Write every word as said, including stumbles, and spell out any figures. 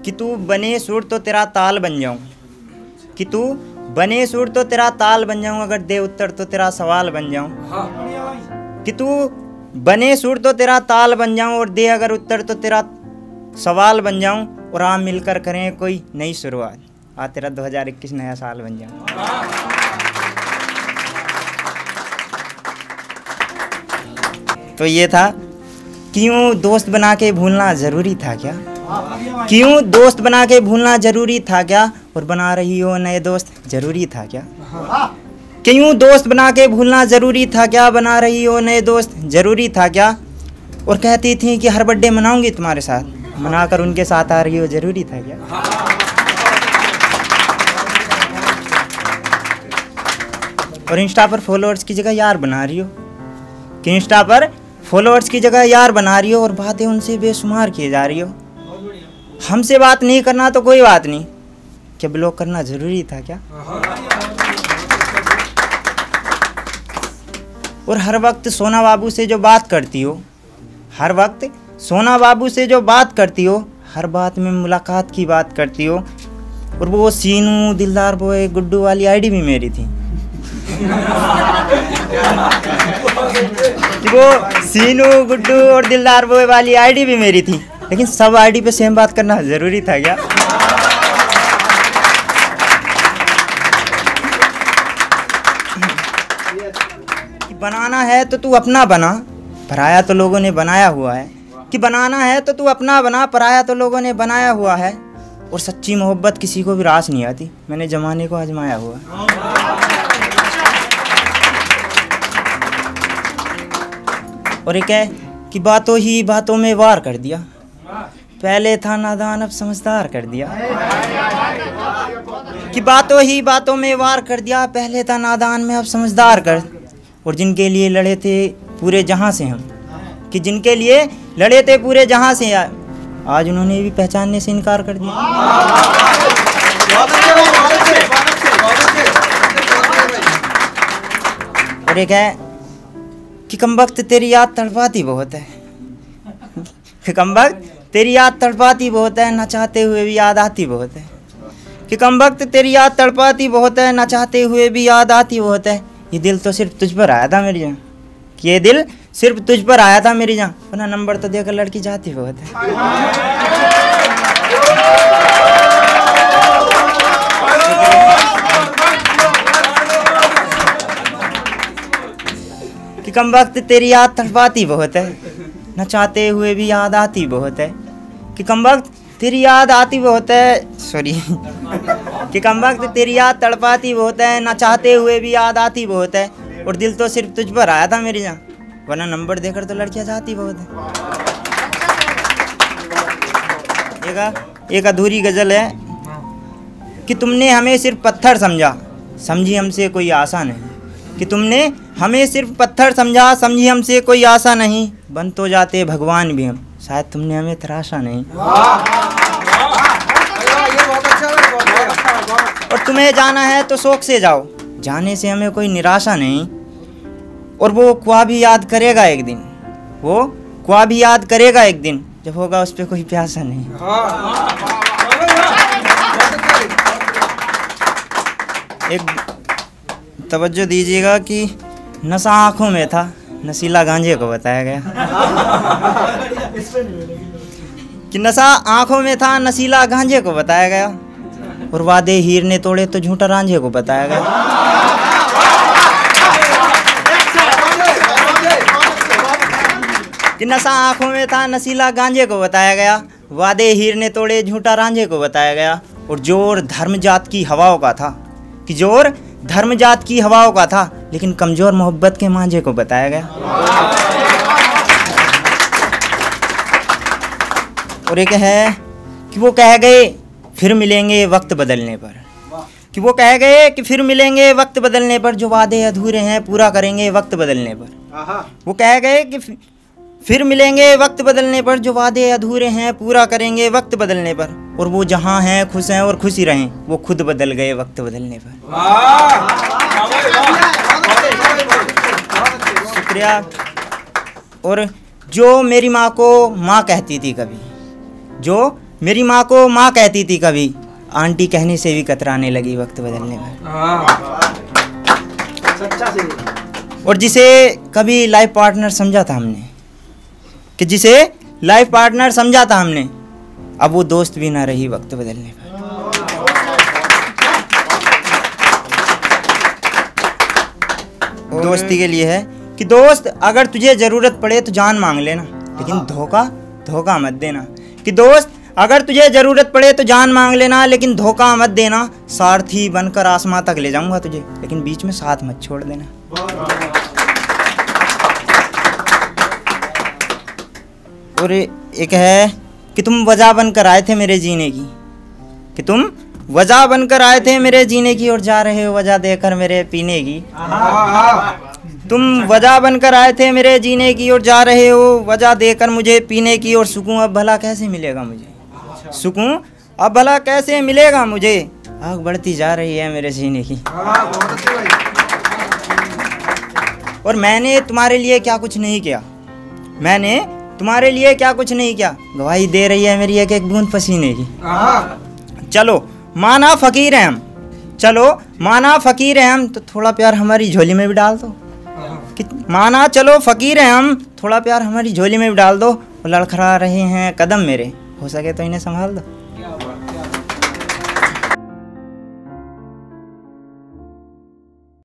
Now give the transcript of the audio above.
कि तू बने सुर तो तेरा ताल बन जाऊं, कि तू बने सुर तो तेरा ताल बन जाऊं, अगर दे उत्तर तो तेरा सवाल बन जाऊं, कि तू बने सुर तो तेरा ताल बन जाऊं और दे अगर उत्तर तो तेरा सवाल बन जाऊं, और आप मिलकर करें कोई नई शुरुआत, आ तेरा दो हज़ार इक्कीस नया साल बन जाऊं। तो ये था, क्यों दोस्त बना के भूलना ज़रूरी था क्या, क्यों दोस्त बना के भूलना ज़रूरी था क्या, और बना रही हो नए दोस्त ज़रूरी था क्या, क्यों दोस्त बना के भूलना ज़रूरी था क्या, बना रही हो नए दोस्त ज़रूरी था क्या, और कहती थी कि हर बर्थडे मनाऊंगी तुम्हारे साथ, मनाकर उनके साथ आ रही हो ज़रूरी था क्या। और इंस्टा पर फॉलोअर्स की जगह यार बना रही हो, कि इंस्टा पर फॉलोअर्स की जगह यार बना रही हो और बातें उनसे बेशुमार किए जा रही हो। हमसे बात नहीं करना तो कोई बात नहीं, क्या ब्लॉक करना ज़रूरी था क्या। और हर वक्त सोना बाबू से जो बात करती हो, हर वक्त सोना बाबू से जो बात करती हो, हर बात में मुलाकात की बात करती हो, और वो सीनू दिलदार बॉय गुड्डू वाली आईडी भी मेरी थी। वो सीनू गुड्डू और दिलदार बॉय वाली आईडी भी मेरी थी, लेकिन सब आईडी पे सेम बात करना ज़रूरी था क्या। कि बनाना है तो तू अपना बना, पराया तो लोगों ने बनाया हुआ है, कि बनाना है तो तू अपना बना, पराया तो लोगों ने बनाया हुआ है, और सच्ची मोहब्बत किसी को भी रास नहीं आती, मैंने ज़माने को आजमाया हुआ। और एक है कि बातों ही बातों में वार कर दिया, पहले था नादान अब समझदार कर दिया, कि बातों ही बातों में वार कर दिया, पहले था नादान में अब समझदार कर। और जिनके लिए लड़े थे पूरे जहां से हम, कि जिनके लिए लड़े थे पूरे जहां से, आज उन्होंने भी पहचानने से इनकार कर दिया। और एक है कि कमबख्त तेरी याद तड़पाती बहुत है, कि कमबख्त तेरी याद तड़पाती बहुत है, ना चाहते हुए भी याद आती बहुत है, कि कमबख्त तेरी याद तड़पाती बहुत है, ना चाहते हुए भी याद आती बहुत है। ये दिल तो सिर्फ तुझ पर आया था मेरी जान, कि ये दिल सिर्फ तुझ पर आया था मेरी जान, वरना नंबर तो देकर लड़की जाती बहुत है। कि कमबख्त तेरी याद तड़पाती बहुत है, न चाहते हुए भी याद आती बहुत है, कि कमबख्त तेरी याद आती बहुत है, सॉरी कि कमबख्त तेरी याद तड़पाती बहुत है, न चाहते हुए भी याद आती बहुत है, और दिल तो सिर्फ तुझ पर आया था मेरी जान, वरना नंबर देकर तो लड़कियां जाती बहुत है। एक एक अधूरी गज़ल है, कि तुमने हमें सिर्फ पत्थर समझा, समझी हमसे कोई आशा नहीं, कि तुमने हमें सिर्फ पत्थर समझा, समझी हमसे कोई आशा नहीं, बन तो जाते भगवान भी हम, शायद तुमने हमें तराशा नहीं। और तुम्हें जाना है तो शौक से जाओ, जाने से हमें कोई निराशा नहीं, और वो ख्वाब भी याद करेगा एक दिन, वो ख्वाब भी याद करेगा एक दिन, जब होगा उस पर कोई प्यासा नहीं। एक तवज्जो दीजिएगा कि नशा आँखों में था, नशीला गांजे को बताया गया, कि नशा आँखों में था, नशीला गांजे को बताया गया, और वादे हीर ने तोड़े तो झूठा रांझे को बताया गया। कि नशा आँखों में था, नशीला गांजे को बताया गया, वादे हीर ने तोड़े झूठा रांझे को बताया गया, और जोर धर्म जात की हवाओं का था, कि जोर धर्म जात की हवाओं का था, लेकिन कमजोर मोहब्बत के मांझे को बताया गया। और एक है कि वो कह गए फिर मिलेंगे वक्त बदलने पर, कि वो कह गए कि फिर मिलेंगे वक्त बदलने पर, जो वादे अधूरे हैं पूरा करेंगे वक्त बदलने पर। वो कह गए कि फिर मिलेंगे वक्त बदलने पर, जो वादे अधूरे हैं पूरा करेंगे वक्त बदलने पर, और वो जहाँ हैं खुश हैं और खुशी रहें, वो खुद बदल गए वक्त बदलने पर। शुक्रिया। और जो मेरी माँ को माँ कहती थी कभी, जो मेरी माँ को माँ कहती थी कभी, आंटी कहने से भी कतराने लगी वक्त बदलने पर। सच्चा से। और जिसे कभी लाइफ पार्टनर समझा था हमने, कि जिसे लाइफ पार्टनर समझा था हमने, अब वो दोस्त भी ना रही वक्त बदलने पर। दोस्ती के लिए है कि दोस्त अगर तुझे ज़रूरत पड़े तो जान मांग लेना, लेकिन धोखा धोखा मत देना। कि दोस्त अगर तुझे ज़रूरत पड़े तो जान मांग लेना, लेकिन धोखा मत देना। सारथी बनकर आसमां तक ले जाऊंगा तुझे, लेकिन बीच में साथ मत छोड़ देना। और एक है कि तुम वजह बनकर आए थे मेरे जीने की, कि तुम वजह बनकर आए थे मेरे जीने की और जा रहे हो वजह देकर मेरे पीने की। तुम वजह बनकर आए थे मेरे जीने की और जा रहे हो वजह देकर मुझे पीने की। और सुकून अब भला कैसे मिलेगा मुझे, सुकून अब भला कैसे मिलेगा मुझे, आग बढ़ती जा रही है मेरे सीने की। और मैंने तुम्हारे लिए क्या कुछ नहीं किया, मैंने तुम्हारे लिए क्या कुछ नहीं किया, गवाही दे रही है मेरी एक एक बूंद पसीने की। चलो माना फकीर हैं हम, चलो माना फकीर हैं हम, तो थोड़ा प्यार हमारी झोली में भी डाल दो। माना चलो फकीर हैं हम, थोड़ा प्यार हमारी झोली में भी डाल दो। और लड़खड़ा रहे हैं कदम मेरे, हो सके तो इन्हें संभाल दो।